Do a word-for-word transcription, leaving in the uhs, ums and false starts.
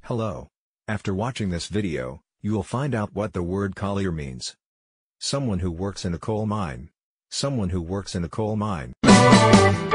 Hello. After watching this video, you will find out what the word collier means. Someone who works in a coal mine. Someone who works in a coal mine.